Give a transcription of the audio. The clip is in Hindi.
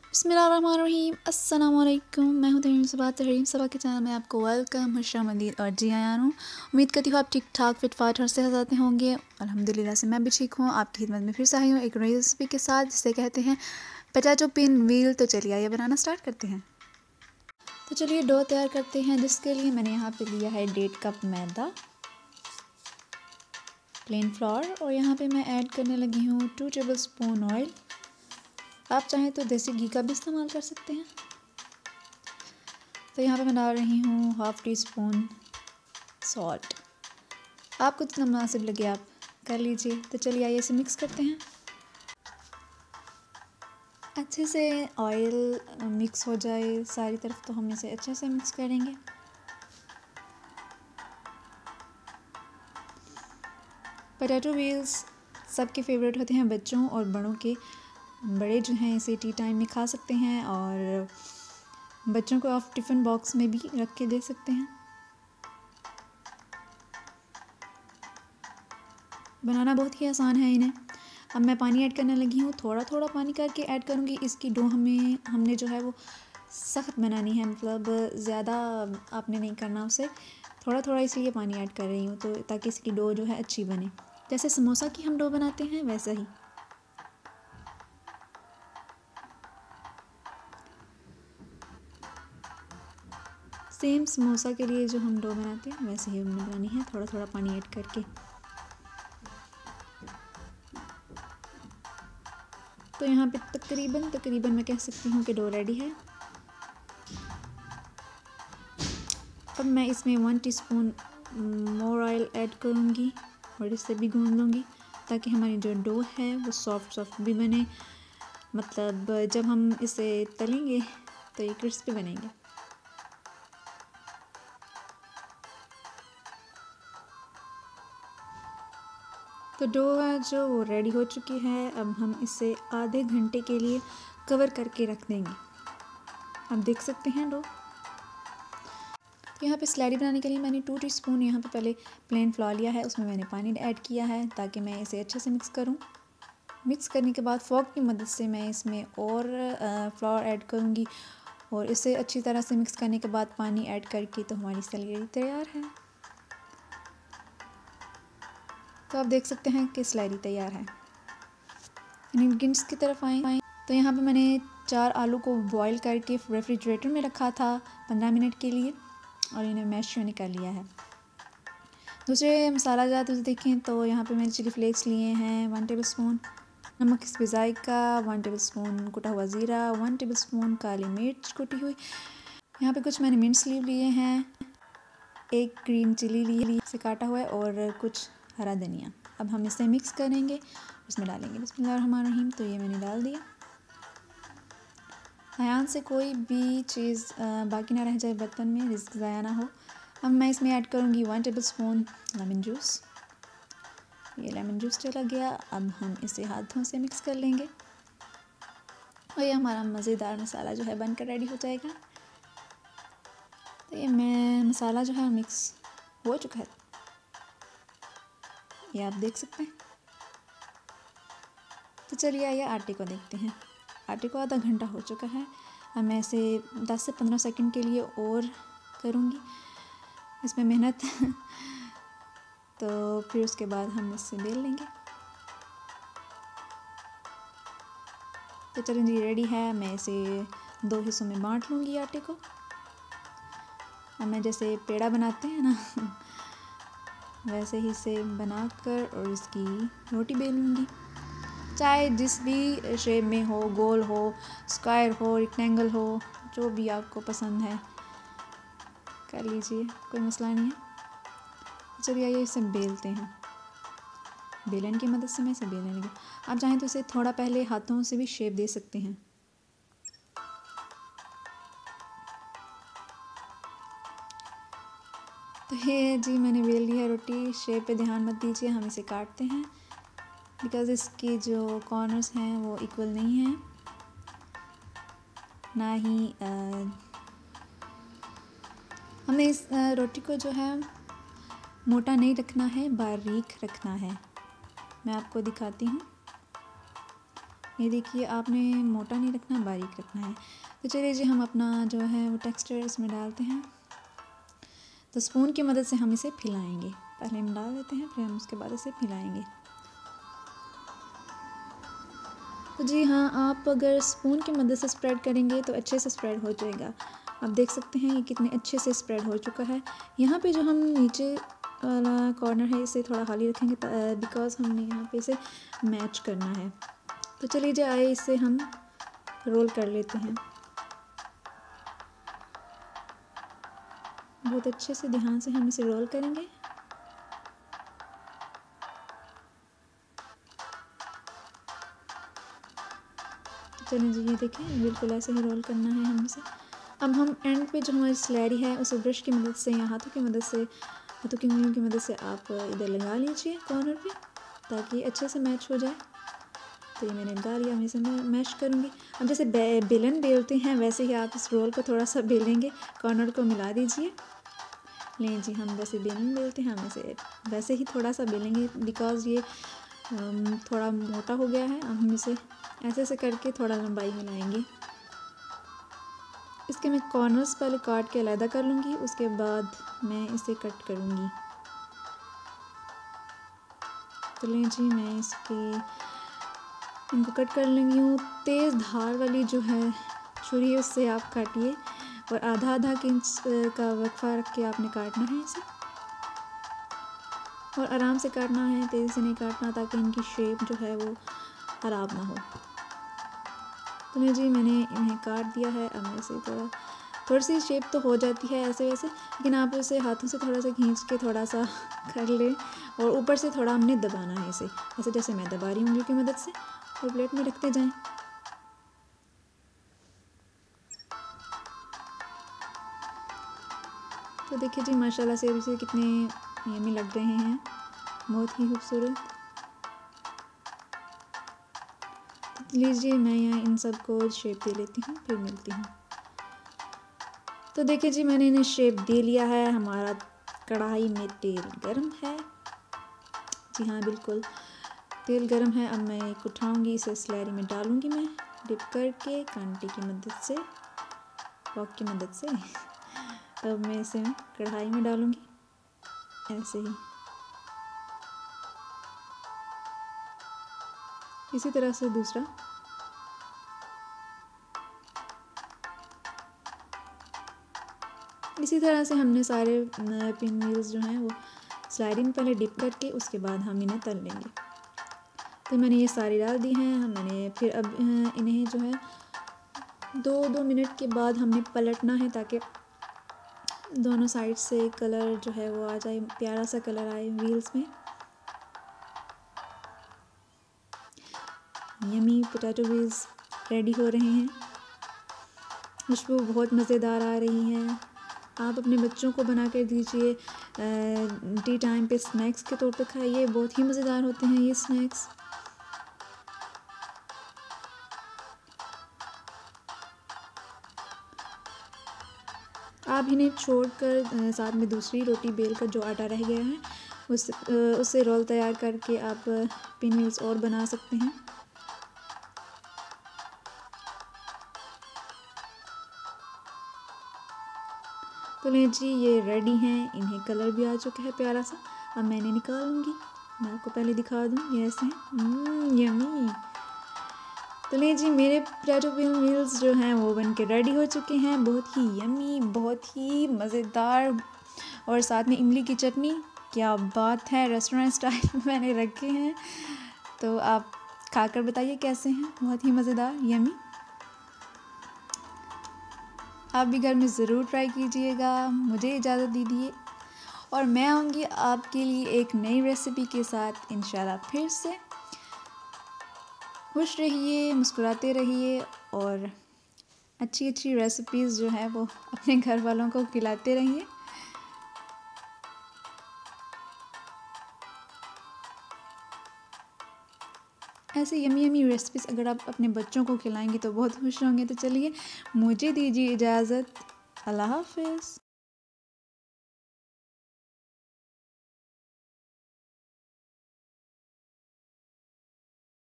बिस्मिल्लाहिर्रहमानिर्रहीम अस्सलाम वालेकुम। मैं हूं तहरीम सबा। तहरीम सबा के चैनल में आपको वेलकम, खुशामदीद और जी आया हूँ। उम्मीद करती हूँ आप ठीक ठाक फिट फाट और सेहत आते होंगे। अल्हम्दुलिल्लाह से मैं भी ठीक हूँ। आपकी खिदमत में फिर से आई हूँ एक नई रेसिपी के साथ, जिसे कहते हैं पोटैटो पिन व्हील। तो चलिए आइए बनाना स्टार्ट करते हैं। तो चलिए डो तैयार करते हैं, जिसके लिए मैंने यहाँ पर लिया है 1.5 कप मैदा, प्लेन फ्लोर, और यहाँ पर मैं ऐड करने लगी हूँ 2 टेबल स्पून ऑयल। आप चाहें तो देसी घी का भी इस्तेमाल कर सकते हैं। तो यहाँ पे मैं डाल रही हूँ 1/2 टीस्पून सॉल्ट। आपको जितना मुनासिब लगे आप कर लीजिए। तो चलिए आइए इसे मिक्स करते हैं। अच्छे से ऑयल मिक्स हो जाए सारी तरफ, तो हम इसे अच्छे से मिक्स करेंगे। पोटैटो व्हील्स सबके फेवरेट होते हैं, बच्चों और बड़ों के। बड़े जो हैं इसे टी टाइम में खा सकते हैं, और बच्चों को आप टिफ़िन बॉक्स में भी रख के दे सकते हैं। बनाना बहुत ही आसान है इन्हें। अब मैं पानी ऐड करने लगी हूँ, थोड़ा थोड़ा पानी करके ऐड करूँगी। इसकी डो हमने जो है वो सख्त बनानी है, मतलब ज़्यादा आपने नहीं करना उसे, थोड़ा थोड़ा इसलिए पानी ऐड कर रही हूँ, तो ताकि इसकी डो जो है अच्छी बने। जैसे समोसा की हम डो बनाते हैं वैसा ही। सेम समोसा के लिए जो हम डो बनाते हैं वैसे ही हमने बनानी है, थोड़ा थोड़ा पानी ऐड करके। तो यहाँ पे तकरीबन मैं कह सकती हूँ कि डो रेडी है। अब मैं इसमें 1 टीस्पून मोर ऑयल ऐड करूँगी और इसे भी गूंद लूँगी, ताकि हमारी जो डो है वो सॉफ्ट भी बने। मतलब जब हम इसे तलेंगे तो ये क्रिस्पी बनेंगे। तो डो जो वो रेडी हो चुकी है। अब हम इसे आधे घंटे के लिए कवर करके रख देंगे। आप देख सकते हैं डो। तो यहाँ पे स्लैरी बनाने के लिए मैंने 2 टीस्पून यहाँ पे पहले प्लेन फ्लोर लिया है, उसमें मैंने पानी ऐड किया है ताकि मैं इसे अच्छे से मिक्स करूँ। मिक्स करने के बाद फोक की मदद से मैं इसमें और फ्लोर ऐड करूँगी, और इसे अच्छी तरह से मिक्स करने के बाद पानी ऐड करके तो हमारी स्लैरी तैयार है। तो आप देख सकते हैं कि स्लैरी तैयार है। इंग्रेडिएंट्स की तरफ आएँ तो यहाँ पे मैंने 4 आलू को बॉईल करके रेफ्रिजरेटर में रखा था 15 मिनट के लिए, और इन्हें मैश होने कर लिया है। दूसरे मसाला जात देखें तो यहाँ पे मैंने चिली फ्लेक्स लिए हैं 1 टेबल स्पून, नमक इस्पे जायका 1 टेबल स्पून, कुटा हुआ ज़ीरा 1 टेबल स्पून, काली मिर्च कुटी हुई। यहाँ पे कुछ मैंने मिंट लीव लिए हैं, 1 ग्रीन चिली ली से काटा हुआ है, और कुछ हरा धनिया। अब हम इसे मिक्स करेंगे, इसमें डालेंगे बिस्मिल्लाहिर्रहमानिर्रहीम। तो ये मैंने डाल दिया। ध्यान से कोई भी चीज़ बाकी ना रह जाए बर्तन में, रिस्क ज़ाया ना हो। अब मैं इसमें ऐड करूँगी 1 टेबल स्पून लेमन जूस। ये लेमन जूस चला गया। अब हम इसे हाथों से मिक्स कर लेंगे, और ये हमारा मज़ेदार मसाला जो है बनकर रेडी हो जाएगा। तो ये मसाला जो है मिक्स हो चुका है, ये आप देख सकते हैं। तो चलिए आइए आटे को देखते हैं। आटे को आधा घंटा हो चुका है। अब मैं इसे 10 से 15 सेकंड के लिए और करूँगी इसमें मेहनत तो फिर उसके बाद हम इससे बेल लेंगे। तो चलें जी, रेडी है। मैं इसे 2 हिस्सों में बांट लूँगी आटे को। अब मैं जैसे पेड़ा बनाते हैं ना वैसे ही इसे बनाकर और इसकी रोटी बेल लूँगी, चाहे जिस भी शेप में हो, गोल हो, स्क्वायर हो, रेक्टेंगल हो, जो भी आपको पसंद है कर लीजिए, कोई मसला नहीं है। चलिए आइए इसे बेलते हैं। बेलन की मदद से मैं इसे बेलने लगी। आप चाहें तो इसे थोड़ा पहले हाथों से भी शेप दे सकते हैं। तो ये जी मैंने बेल ली है रोटी। शेप पे ध्यान मत दीजिए, हम इसे काटते हैं बिकॉज़ इसके जो कॉर्नर्स हैं वो इक्वल नहीं हैं, ना ही हमें इस रोटी को जो है मोटा नहीं रखना है, बारीक रखना है। मैं आपको दिखाती हूँ। ये देखिए, आपने मोटा नहीं रखना, बारीक रखना है। तो चलिए जी, हम अपना जो है वो टेक्सचर इसमें डालते हैं। तो स्पून की मदद से हम इसे फैलाएंगे। पहले हम डाल देते हैं, फिर हम उसके बाद इसे फैलाएंगे। तो जी हाँ, आप अगर स्पून की मदद से स्प्रेड करेंगे तो अच्छे से स्प्रेड हो जाएगा। आप देख सकते हैं ये कितने अच्छे से स्प्रेड हो चुका है। यहाँ पे जो हम नीचे वाला कॉर्नर है इसे थोड़ा खाली रखेंगे बिकॉज़ हमने यहाँ पे इसे मैच करना है। तो चलिए जी, आइए इसे हम रोल कर लेते हैं। बहुत अच्छे से ध्यान से हम इसे रोल करेंगे। चलिए जी, ये देखें, बिल्कुल ऐसे ही रोल करना है हम इसे। अब हम एंड पे जो हमारी स्लैरी है उसे ब्रश की मदद से या हाथों की मदद से, हाथों की उंगलियों की मदद से आप इधर लगा लीजिए कॉर्नर पे, ताकि अच्छे से मैच हो जाए। तो ये मैंने लगा लिया, मैं इसे मैश करूँगी। अब जैसे बेलन बेलते हैं वैसे ही आप इस रोल को थोड़ा सा बेलेंगे, कॉर्नर को मिला दीजिए। लें जी, हम जैसे बेलन बेलते हैं हम इसे वैसे ही थोड़ा सा बेलेंगे बिकॉज़ ये थोड़ा मोटा हो गया है। अब हम इसे ऐसे ऐसे करके थोड़ा लंबाई में लाएंगे। इसके मैं कॉर्नर्स पहले काट के अलग कर लूँगी, उसके बाद मैं इसे कट करूँगी। तो लें जी, मैं इनको कट कर लेंगी हूँ। तेज़ धार वाली जो है छुरी है उससे आप काटिए, और आधा आधा इंच का वक्फा रख के आपने काटना है इसे, और आराम से काटना है, तेज़ी से नहीं काटना, ताकि इनकी शेप जो है वो ख़राब ना हो। तो नहीं जी, मैंने इन्हें काट दिया है। अब मैं इसे थोड़ी सी शेप तो हो जाती है ऐसे वैसे, लेकिन आप इसे हाथों से थोड़ा सा खींच के थोड़ा सा कर लें, और ऊपर से थोड़ा हमने दबाना है इसे, ऐसे जैसे मैं दबा रही हूँ उंगली की मदद से, और प्लेट में रखते जाएं। तो देखिए जी, माशाल्लाह से अभी से कितने यम्मी लग रहे हैं, बहुत ही खूबसूरत। लीजिए, मैं यहाँ इन सब को शेप दे लेती हूँ, फिर मिलती हूँ। तो देखिए जी, मैंने इन्हें शेप दे लिया है। हमारा कढ़ाई में तेल गरम है। जी हाँ, बिल्कुल तेल गरम है। अब मैं एक उठाऊँगी, इसे स्लैरी में डालूँगी, मैं डिप करके कांटे की मदद से, फॉक की मदद से। तब मैं इसे कढ़ाई में डालूँगी ऐसे ही, इसी तरह से दूसरा। इसी तरह से हमने सारे पिन व्हील्स जो हैं वो स्लाइडिंग में पहले डिप करके उसके बाद हम इन्हें तल लेंगे। तो मैंने ये सारी डाल दी हैं। मैंने फिर अब इन्हें जो है 2 मिनट के बाद हमने पलटना है, ताकि दोनों साइड से कलर जो है वो आ जाए, प्यारा सा कलर आए व्हील्स में। यमी पोटैटो व्हील्स रेडी हो रहे हैं। खुशबू बहुत मज़ेदार आ रही है। आप अपने बच्चों को बना कर दीजिए, टी टाइम पे स्नैक्स के तौर पे खाइए, बहुत ही मज़ेदार होते हैं ये स्नैक्स। आप इन्हें छोड़कर साथ में दूसरी रोटी बेल कर जो आटा रह गया है उससे रोल तैयार करके आप पिन व्हील्स और बना सकते हैं। तो लें जी, ये रेडी हैं। इन्हें कलर भी आ चुका है प्यारा सा। अब मैं इन्हें निकालूंगी, मैं आपको पहले दिखा दूँ ये ऐसे हैं, यम्मी। तो लें जी, मेरे पोटैटो पिन व्हील्स जो हैं वो बन के रेडी हो चुके हैं, बहुत ही यम्मी, बहुत ही मज़ेदार, और साथ में इमली की चटनी। क्या बात है, रेस्टोरेंट स्टाइल मैंने रखे हैं। तो आप खाकर बताइए कैसे हैं, बहुत ही मज़ेदार, यम्मी। आप भी घर में ज़रूर ट्राई कीजिएगा। मुझे इजाज़त दीजिए, और मैं आऊँगी आपके लिए एक नई रेसिपी के साथ इंशाल्लाह फिर से। खुश रहिए, मुस्कुराते रहिए, और अच्छी अच्छी रेसिपीज़ जो है वो अपने घर वालों को खिलाते रहिए। ऐसे यमी यमी रेसिपीज़ अगर आप अपने बच्चों को खिलाएंगे तो बहुत खुश होंगे। तो चलिए, मुझे दीजिए इजाज़त। अल्लाह हाफ़िज़।